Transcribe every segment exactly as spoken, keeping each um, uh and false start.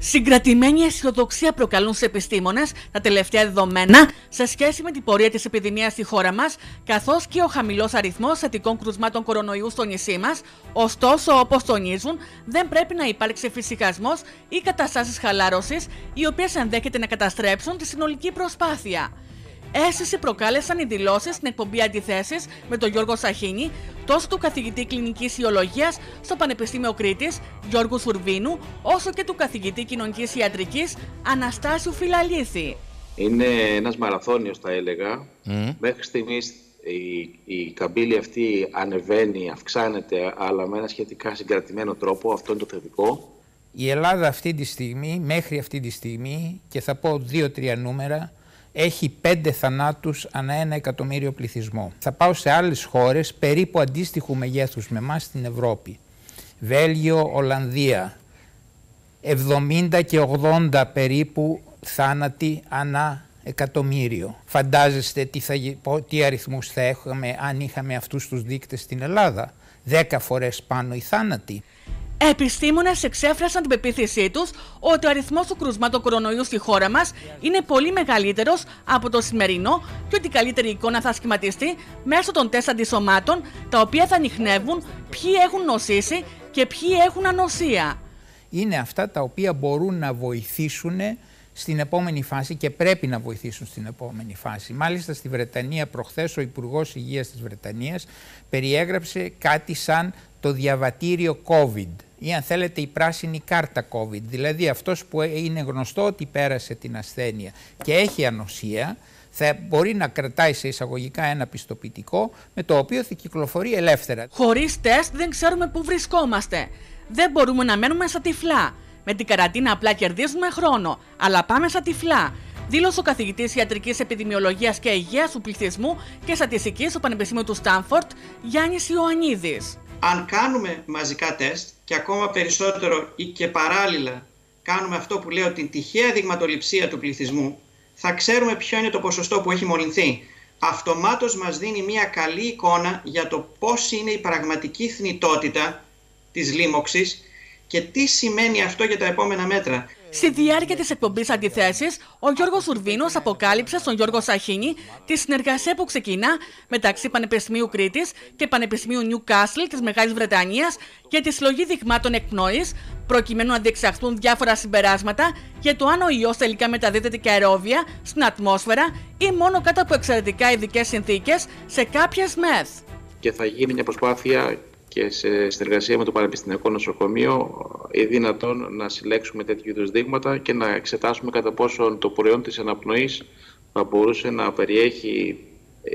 Συγκρατημένη αισιοδοξία προκαλούν στους επιστήμονες τα τελευταία δεδομένα σε σχέση με την πορεία της επιδημίας στη χώρα μας, καθώς και ο χαμηλός αριθμός θετικών κρουσμάτων κορονοϊού στο νησί μας. Ωστόσο, όπως τονίζουν, δεν πρέπει να υπάρξει εφησυχασμός ή καταστάσεις χαλάρωσης, οι οποίες ενδέχεται να καταστρέψουν τη συνολική προσπάθεια. Αίσθηση προκάλεσαν οι δηλώσεις στην εκπομπή Αντιθέσεις με τον Γιώργο Σαχίνη, τόσο του καθηγητή κλινικής ιολογίας στο Πανεπιστήμιο Κρήτης, Γιώργου Σουρβίνου, όσο και του καθηγητή κοινωνικής ιατρικής, Αναστάσιου Φιλαλίθη. Είναι ένας μαραθώνιος, θα έλεγα. Mm. Μέχρι στιγμής η, η καμπύλη αυτή ανεβαίνει, αυξάνεται, αλλά με ένα σχετικά συγκρατημένο τρόπο. Αυτό είναι το θετικό. Η Ελλάδα αυτή τη στιγμή, μέχρι αυτή τη στιγμή, και θα πω δύο-τρία νούμερα, έχει πέντε θανάτους ανά ένα εκατομμύριο πληθυσμό. Θα πάω σε άλλες χώρες περίπου αντίστοιχου μεγέθους με εμάς στην Ευρώπη. Βέλγιο, Ολλανδία, εβδομήντα και ογδόντα περίπου θάνατοι ανά εκατομμύριο. Φαντάζεστε τι, θα, τι αριθμούς θα έχουμε αν είχαμε αυτούς τους δείκτες στην Ελλάδα. Δέκα φορές πάνω οι θάνατοι. Επιστήμονες εξέφρασαν την πεποίθησή τους ότι ο αριθμός του κρουσμάτων κορονοϊού στη χώρα μας είναι πολύ μεγαλύτερος από το σημερινό και ότι η καλύτερη εικόνα θα σχηματιστεί μέσω των τεστ αντισωμάτων, τα οποία θα ανιχνεύουν ποιοι έχουν νοσήσει και ποιοι έχουν ανοσία. Είναι αυτά τα οποία μπορούν να βοηθήσουν στην επόμενη φάση και πρέπει να βοηθήσουν στην επόμενη φάση. Μάλιστα στη Βρετανία προχθές ο Υπουργός Υγείας της Βρετανίας περιέγραψε κάτι σαν το διαβατήριο COVID ή αν θέλετε η πράσινη κάρτα COVID, δηλαδή αυτός που είναι γνωστό ότι πέρασε την ασθένεια και έχει ανοσία θα μπορεί να κρατάει σε εισαγωγικά ένα πιστοποιητικό με το οποίο θα κυκλοφορεί ελεύθερα. Χωρίς τεστ δεν ξέρουμε πού βρισκόμαστε. Δεν μπορούμε να μένουμε στα τυφλά. Με την καραντίνα απλά κερδίζουμε χρόνο, αλλά πάμε στα τυφλά. Δήλωσε ο καθηγητής Ιατρικής Επιδημιολογίας και Υγείας του Πληθυσμού και Στατιστικής στο Πανεπιστήμιο του Στάνφορντ, Γιάννης Ιωαννίδης. Αν κάνουμε μαζικά τεστ και ακόμα περισσότερο ή και παράλληλα κάνουμε αυτό που λέω την τυχαία δειγματοληψία του πληθυσμού, θα ξέρουμε ποιο είναι το ποσοστό που έχει μολυνθεί. Αυτομάτως μας δίνει μια καλή εικόνα για το πώς είναι η πραγματική θνητότητα της λίμωξης και τι σημαίνει αυτό για τα επόμενα μέτρα. Στη διάρκεια της εκπομπής Αντιθέσεις, ο Γιώργος Σουρβίνος αποκάλυψε στον Γιώργο Σαχίνη τη συνεργασία που ξεκινά μεταξύ Πανεπιστημίου Κρήτης και Πανεπιστημίου Νιουκάσλ της Μεγάλης Βρετανίας για τη συλλογή δειγμάτων εκπνοής, προκειμένου να διεξαχθούν διάφορα συμπεράσματα για το αν ο ιός τελικά μεταδίδεται και αερόβια στην ατμόσφαιρα ή μόνο κάτω από εξαιρετικά ειδικές συνθήκες σε κάποιες μεθ. Και θα γίνει μια προσπάθεια και σε συνεργασία με το Πανεπιστημιακό Νοσοκομείο ή δυνατόν να συλλέξουμε τέτοιου είδους δείγματα και να εξετάσουμε κατά πόσο το προϊόν της αναπνοής θα μπορούσε να περιέχει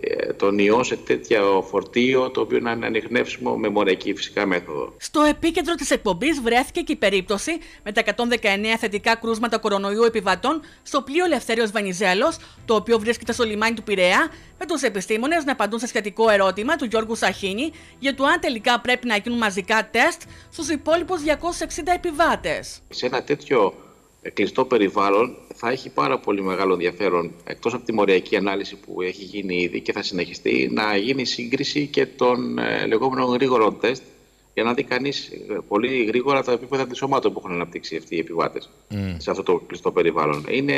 τον ιό σε τέτοιο φορτίο το οποίο να είναι ανιχνεύσιμο με μοριακή φυσικά μέθοδο. Στο επίκεντρο της εκπομπής βρέθηκε και η περίπτωση με τα εκατόν δεκαεννέα θετικά κρούσματα κορονοϊού επιβατών στο πλοίο Ελευθέριος Βενιζέλος, το οποίο βρίσκεται στο λιμάνι του Πειραιά, με τους επιστήμονες να απαντούν σε σχετικό ερώτημα του Γιώργου Σαχίνη για το αν τελικά πρέπει να γίνουν μαζικά τεστ στους υπόλοιπους διακόσιους εξήντα επιβάτες. Σε ένα τέτοιο κλειστό περιβάλλον θα έχει πάρα πολύ μεγάλο ενδιαφέρον, εκτός από τη μοριακή ανάλυση που έχει γίνει ήδη και θα συνεχιστεί, να γίνει σύγκριση και των ε, λεγόμενων γρήγορων τεστ για να δει κανείς πολύ γρήγορα τα επίπεδα αντισωμάτων που έχουν αναπτύξει αυτοί οι επιβάτες mm. σε αυτό το κλειστό περιβάλλον. Είναι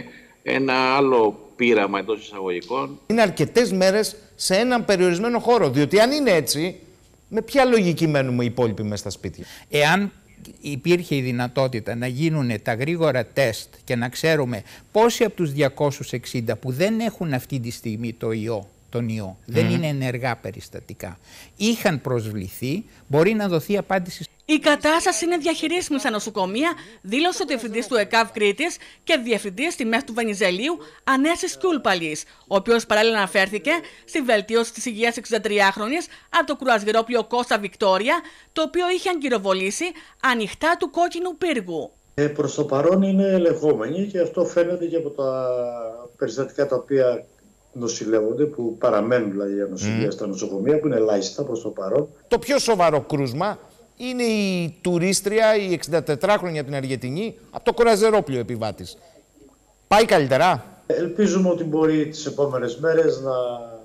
ένα άλλο πείραμα εντός εισαγωγικών. Είναι αρκετές μέρες σε έναν περιορισμένο χώρο, διότι αν είναι έτσι, με ποια λογική μένουμε οι υπόλοιποι μέσα στα σπίτια. Εάν υπήρχε η δυνατότητα να γίνουν τα γρήγορα τεστ και να ξέρουμε πόσοι από τους διακόσιους εξήντα που δεν έχουν αυτή τη στιγμή το ιό, τον ιό, mm. δεν είναι ενεργά περιστατικά, είχαν προσβληθεί, μπορεί να δοθεί απάντηση. Η κατάσταση είναι διαχειρίσιμη στα νοσοκομεία, δήλωσε ο διευθυντής του ΕΚΑΒ Κρήτης και διευθυντής τιμές του Βενιζελίου, Ανέσης Κιούλπαλης, ο οποίος παράλληλα αναφέρθηκε στη βελτίωση της υγείας εξηντατριάχρονης από το κρουαζιερόπλοιο Κώστα Βικτόρια, το οποίο είχε αγκυροβολήσει ανοιχτά του κόκκινου πύργου. Ε, προς το παρόν είναι ελεγχόμενοι και αυτό φαίνεται και από τα περιστατικά τα οποία νοσηλεύονται, που παραμένουν δηλαδή για νοσηλεία mm. στα νοσοκομεία, που είναι ελάχιστα προς το παρόν. Το πιο σοβαρό κρούσμα είναι η τουρίστρια, η εξηντατετράχρονη από την Αργεντινή, από το κρουαζιερόπλοιο επιβάτης. Πάει καλύτερα. Ελπίζουμε ότι μπορεί τις επόμενες μέρες να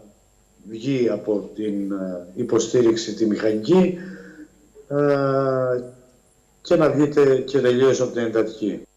βγει από την υποστήριξη τη μηχανική ε, και να βγείτε και τελείως από την εντατική.